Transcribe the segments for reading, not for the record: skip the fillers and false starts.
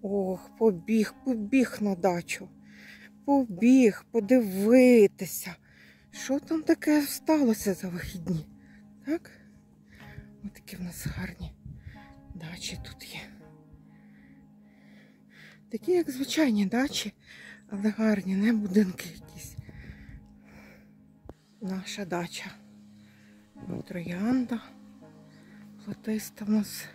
Ох, побіг на дачу. Побіг подивитися, що там таке сталося за вихідні. Так? Ось такі в нас гарні дачі тут є. Такі, як звичайні дачі, але гарні, не будинки якісь. Наша дача. Троянда. Платиста в нас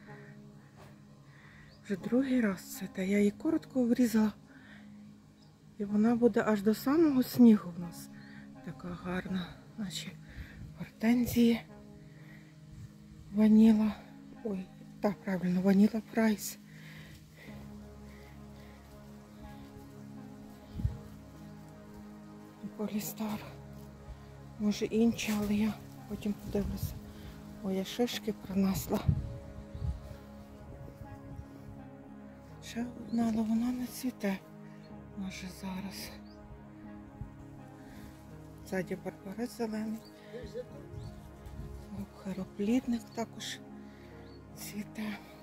вже другий раз цвіте. Я її коротко врізала. І вона буде аж до самого снігу в нас. Така гарна. Наші гортензії. Ваніла. Ой, так, правильно, Ваніла Прайс. Полістар. Може інші, але я потім подивлюся. Ой, я шишки принесла. Ще одна, але вона не цвіте. Може зараз. Ззаді барбарис зелений. Хероплідник також цвіте.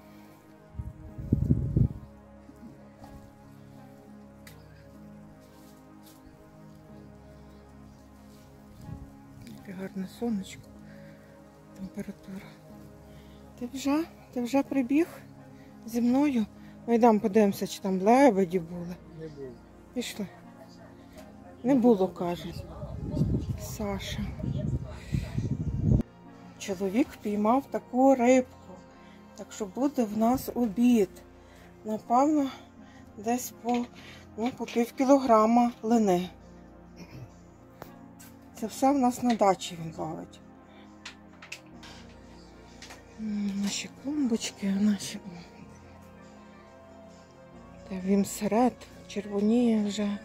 Яке гарне сонечко. Температура. Ти вже прибіг зі мною? Ми йдемо подивимося, чи там лебеді були. Не було. Пішли. Не було, каже Саша. Чоловік піймав таку рибку. Так що буде в нас обід. Напевно, десь по пів кілограма лини. Це все в нас на дачі він ловить. Наші клумбочки, наші... Та він серед, червоніє вже.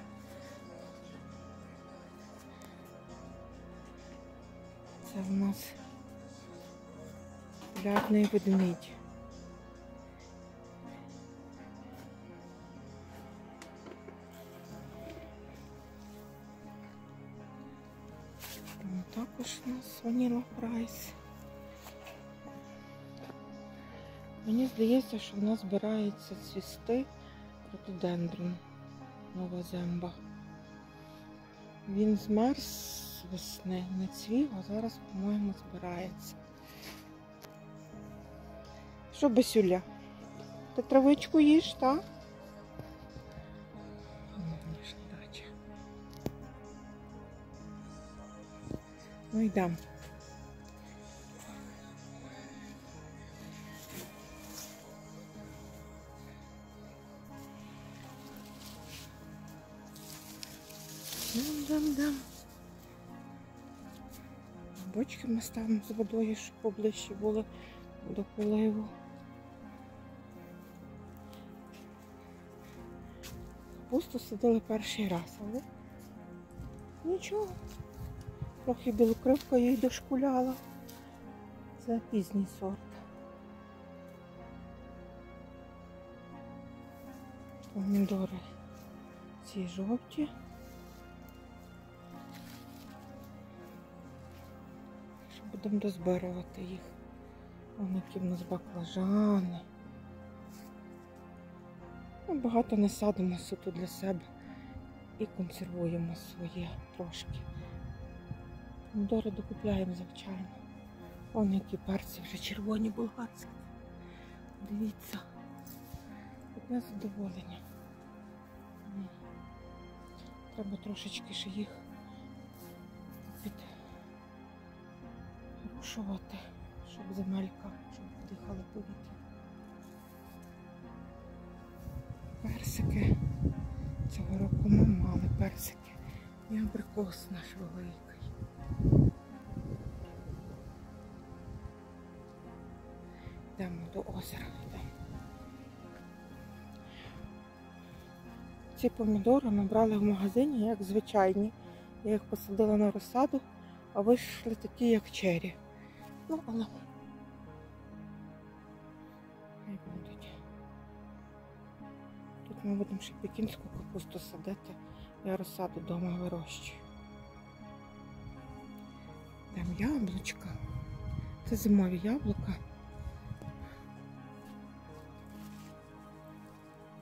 Це в нас полярний ведмідь. Також у нас Ваніла Прайс. Мені здається, що в нас збирається цвісти рhododendron Нова Земба. Він змерз з весни, не цвів, а зараз, по-моєму, збирається. Що, Басюля? Ти травичку їш, так? Наша дача. Ну, йдемо. Дам. Бочки ми ставимо з водою, щоб поближче були до поливу. Капусту садили перший раз, але нічого. Трохи білокривка їй дошкуляла. Це пізній сорт. Помідори ці жовті. Будемо дозбирувати їх. Вон які в нас баклажани. Ми багато не садимо суто для себе і консервуємо своє трошки. Помідори докупляємо, звичайно. Вон які перці вже червоні болгарські. Дивіться. Одне задоволення. Треба трошечки ще їх підрушувати, щоб земелька, щоб дихало повітря. Персики. Цього року ми мали персики. І абрикос наш великий. Йдемо до озера. Ці помідори ми брали в магазині, як звичайні. Я їх посадила на розсаду, а вийшли такі, як чері. Ну, але хай будуть. Тут ми будемо ще пекінську капусту садити. Я розсаду вдома вирощую. Там яблучка. Це зимові яблука.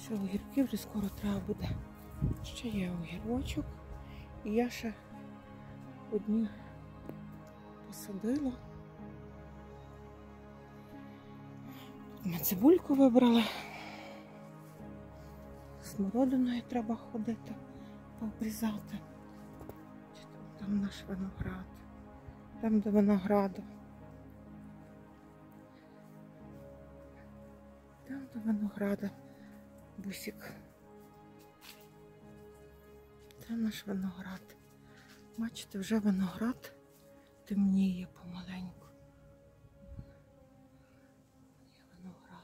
Це огірки вже скоро треба буде. Ще є огірочок. І я ще одні посадила. Ми цибульку вибрали. Смородиною треба ходити, пообрізати. Там наш виноград. Там до винограду. Там до винограда бусик. Це наш виноград. Бачите, вже виноград темніє помаленьку. Є виноград.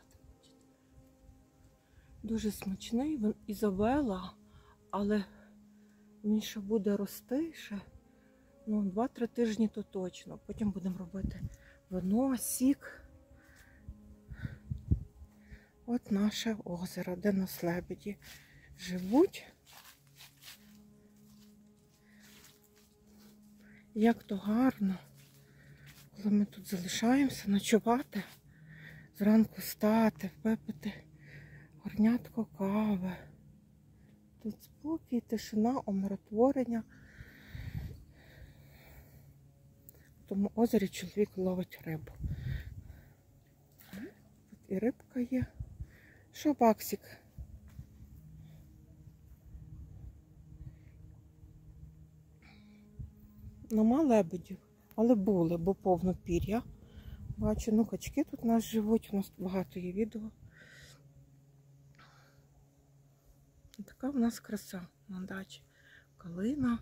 Дуже смачний, він Ізабела, але він ще буде рости ще. 2-3 тижні то точно. Потім будемо робити вино, сік. От наше озеро, де нас лебеді живуть. Як то гарно, коли ми тут залишаємося ночувати, зранку встати, випити горнятко кави. Тут спокій, тишина, умиротворення. В тому озері чоловік ловить рибу. Тут і рибка є. Що, Баксик? Нема лебедів, але були, бо повно пір'я. Бачу, качки тут у нас живуть, у нас багато є відео. І така в нас краса на дачі. Калина.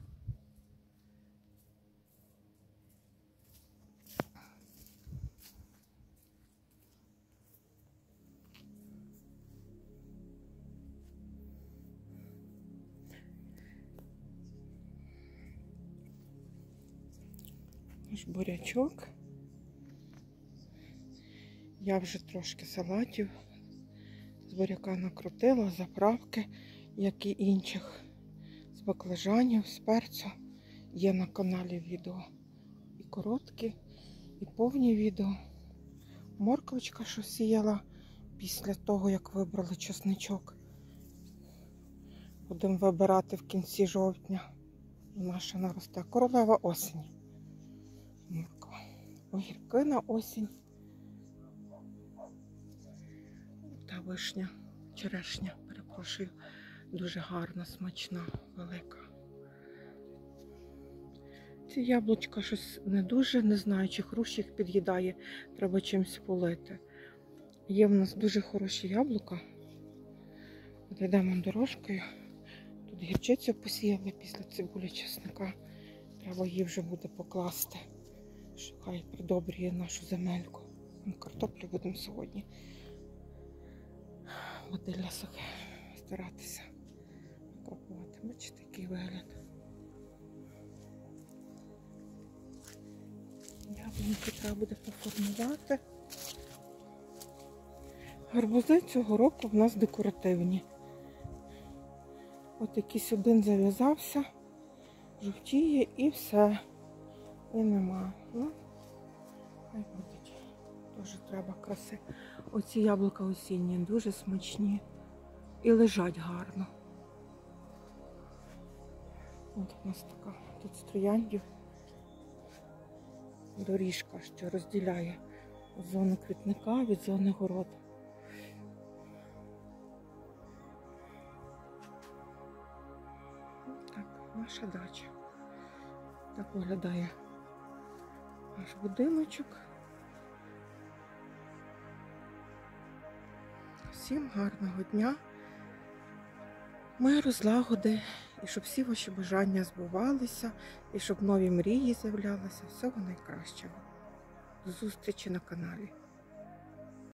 Наш бурячок. Я вже трошки салатів з буряка накрутила, заправки, як і інших, з баклажанів, з перцю. Є на каналі відео. І короткі, і повні відео. Морквочка, що сіяла після того, як вибрали чесничок. Будемо вибирати в кінці жовтня. Вона ще наросте. Королева осені. Морква. Огірки на осінь. Та вишня, черешня, перепрошую. Дуже гарна, смачна, велика. Ці яблучка щось не дуже, не знаю, чи хрущ їх під'їдає. Треба чимось полити. Є в нас дуже хороші яблука. От йдемо дорожкою. Тут гірчицю посіяли після цибулі чесника. Треба її вже буде покласти. Хай придобрює нашу земельку. Картоплю будемо сьогодні водилля сухе старатися копувати. Бачите, який вигляд. Яблуньки треба буде поформувати. Гарбузи цього року в нас декоративні. От якийсь один зав'язався, жовтіє і все. І нема. Хай будуть. Теж треба краси. Оці яблука осінні дуже смачні. І лежать гарно. От у нас така тут з трояндів доріжка, що розділяє зону квітника від зони городу. Так, наша дача. Так виглядає наш будиночок. Всім гарного дня, миру, злагоди, і щоб всі ваші бажання збувалися, і щоб нові мрії з'являлися. Всього найкращого. До зустрічі на каналі.